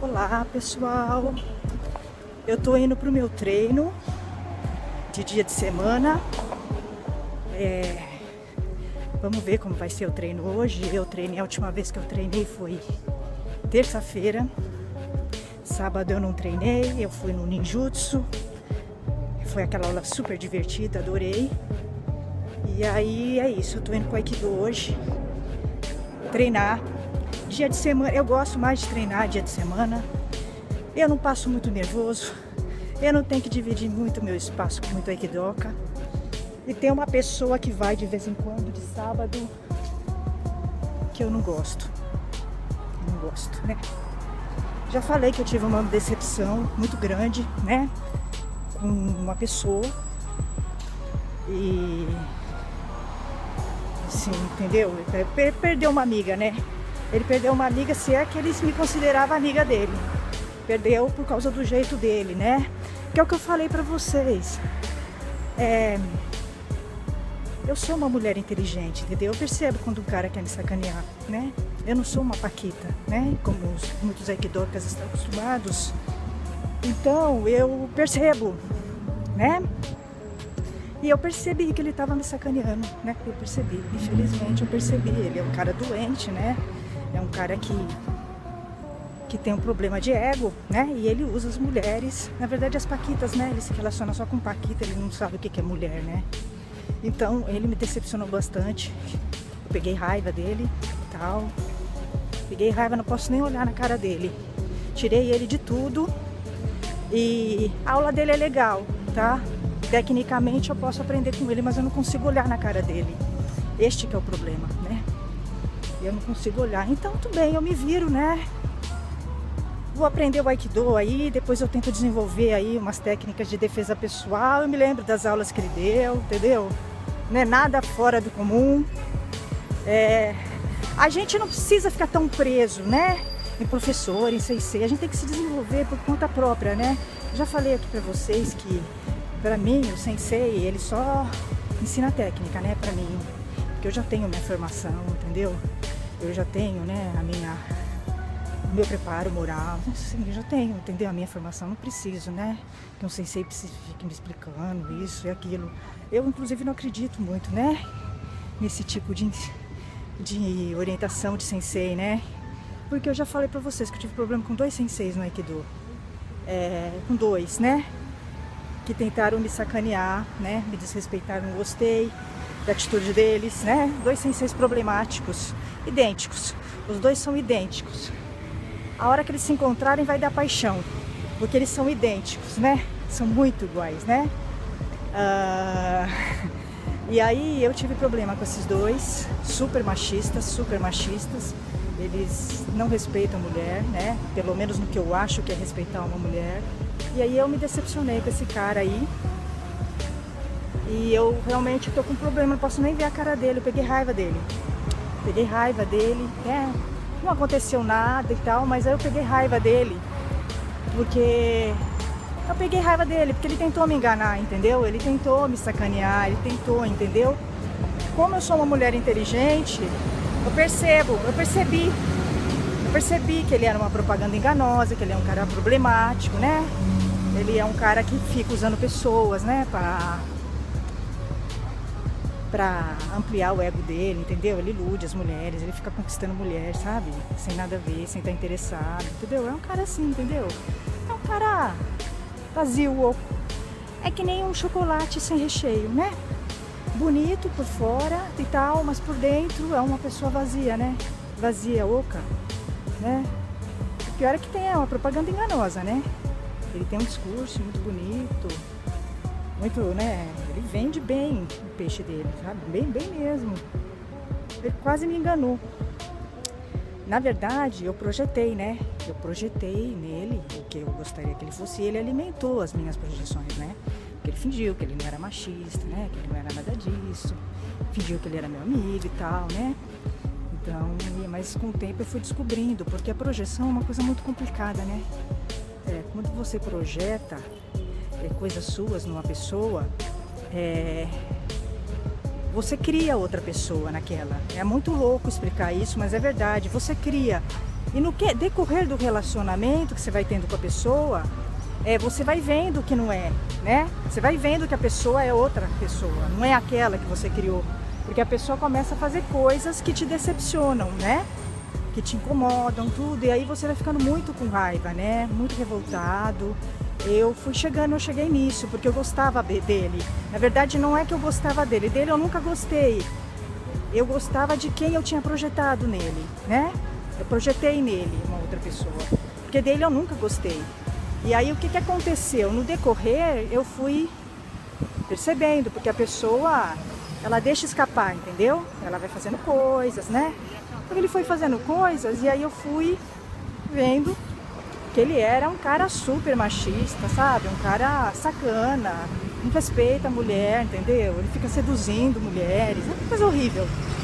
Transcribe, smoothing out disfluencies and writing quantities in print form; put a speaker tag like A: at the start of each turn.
A: Olá pessoal, eu tô indo pro meu treino de dia de semana. Vamos ver como vai ser o treino hoje. A última vez que eu treinei foi terça-feira. Sábado eu não treinei, eu fui no ninjutsu. Foi aquela aula super divertida, adorei. E aí é isso, eu tô indo pro Aikido hoje treinar. Dia de semana, eu gosto mais de treinar dia de semana. Eu não passo muito nervoso. Eu não tenho que dividir muito meu espaço com muito aikidoka. E tem uma pessoa que vai de vez em quando, de sábado, que eu não gosto. Não gosto, né? Já falei que eu tive uma decepção muito grande, né? Com uma pessoa. E... assim, entendeu? Perdeu uma amiga, né? Ele perdeu uma amiga, se é que ele me considerava amiga dele. Perdeu por causa do jeito dele, né? Que é o que eu falei pra vocês. Eu sou uma mulher inteligente, entendeu? Eu percebo quando um cara quer me sacanear, né? Eu não sou uma paquita, né? Como muitos aikidokas estão acostumados. Então, eu percebo, né? E eu percebi que ele estava me sacaneando, né? Eu percebi, infelizmente eu percebi. Ele é um cara doente, né? É um cara que tem um problema de ego, né? E ele usa as mulheres, na verdade as paquitas, né? Ele se relaciona só com paquita, ele não sabe o que é mulher, né? Então ele me decepcionou bastante. Eu peguei raiva dele e tal. Peguei raiva, não posso nem olhar na cara dele. Tirei ele de tudo. E a aula dele é legal, tá? Tecnicamente eu posso aprender com ele, mas eu não consigo olhar na cara dele. Este que é o problema, né? Eu não consigo olhar. Então tudo bem, eu me viro, né? Vou aprender o Aikido aí, depois eu tento desenvolver aí umas técnicas de defesa pessoal. Eu me lembro das aulas que ele deu, entendeu? Não é nada fora do comum. A gente não precisa ficar tão preso, né? Em professor, em sensei. A gente tem que se desenvolver por conta própria, né? Eu já falei aqui pra vocês que, pra mim, o sensei, ele só ensina técnica, né? Pra mim. Porque eu já tenho minha formação, entendeu? Eu já tenho, né, o meu preparo moral, assim, eu já tenho, entendeu? A minha formação, não preciso, né? Que um sensei fique me explicando isso e aquilo. Eu, inclusive, não acredito muito, né? Nesse tipo de orientação de sensei, né? Porque eu já falei pra vocês que eu tive problema com 2 senseis no Aikido. Com 2, né? Que tentaram me sacanear, né? Me desrespeitaram, não gostei da atitude deles, né? 2 senseis problemáticos, idênticos. Os 2 são idênticos. A hora que eles se encontrarem vai dar paixão, porque eles são idênticos, né? São muito iguais, né? E aí eu tive problema com esses 2, super machistas. Eles não respeitam a mulher, né? Pelo menos no que eu acho que é respeitar uma mulher. E aí eu me decepcionei com esse cara aí. E eu realmente tô com problema, não posso nem ver a cara dele, eu peguei raiva dele. Não aconteceu nada e tal, mas aí eu peguei raiva dele. Porque ele tentou me enganar, entendeu? Ele tentou me sacanear, ele tentou, entendeu? Como eu sou uma mulher inteligente, eu percebi que ele era uma propaganda enganosa, que ele é um cara problemático, né? Ele é um cara que fica usando pessoas, né, pra ampliar o ego dele, entendeu? Ele ilude as mulheres, ele fica conquistando mulher, sabe? Sem nada a ver, sem estar interessado, entendeu? É um cara assim, entendeu? É um cara vazio, é que nem um chocolate sem recheio, né? Bonito por fora e tal, mas por dentro é uma pessoa vazia, né? Vazia, oca, né? O pior é que é uma propaganda enganosa, né? Ele tem um discurso muito bonito, muito, né? Ele vende bem o peixe dele, sabe? Bem mesmo. Ele quase me enganou. Na verdade, eu projetei, né? Eu projetei nele o que eu gostaria que ele fosse. E ele alimentou as minhas projeções, né? Porque ele fingiu que ele não era machista, né? Que ele não era nada disso. Fingiu que ele era meu amigo e tal, né? Então, mas com o tempo eu fui descobrindo, porque a projeção é uma coisa muito complicada, né? Quando você projeta coisas suas numa pessoa, você cria outra pessoa naquela. É muito louco explicar isso, mas é verdade. Você cria E no decorrer do relacionamento que você vai tendo com a pessoa, você vai vendo que não é, né? Você vai vendo que a pessoa é outra pessoa, não é aquela que você criou. Porque a pessoa começa a fazer coisas que te decepcionam, né? Que te incomodam, tudo. E aí você vai ficando muito com raiva, né? Muito revoltado. Eu cheguei nisso, porque eu gostava dele. Na verdade, não é que eu gostava dele. Dele eu nunca gostei. Eu gostava de quem eu tinha projetado nele, né? Eu projetei nele uma outra pessoa. Porque dele eu nunca gostei. E aí o que aconteceu? No decorrer eu fui percebendo, porque a pessoa, ela deixa escapar, entendeu? Ela vai fazendo coisas, né? Então ele foi fazendo coisas e aí eu fui vendo que ele era um cara super machista, sabe? Um cara sacana, não respeita a mulher, entendeu? Ele fica seduzindo mulheres, é uma coisa horrível.